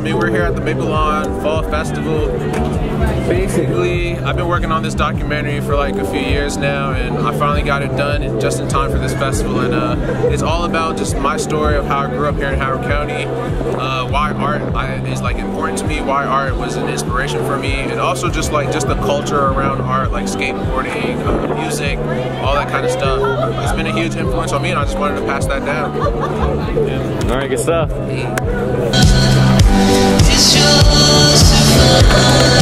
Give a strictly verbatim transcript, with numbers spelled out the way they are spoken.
mean, we're here at the Maple Lawn Fall Festival. Basically, I've been working on this documentary for like a few years now, and I finally got it done just in time for this festival. And uh, it's all about just my story of how I grew up here in Howard County, uh, why art I, is like important to me, why art was an inspiration for me, and also just like just the culture around art, like skateboarding, uh, music, all that kind of stuff. It's been a huge influence on me, and I just wanted to pass that down. Yeah. All right, good stuff. Hey. It's yours to find.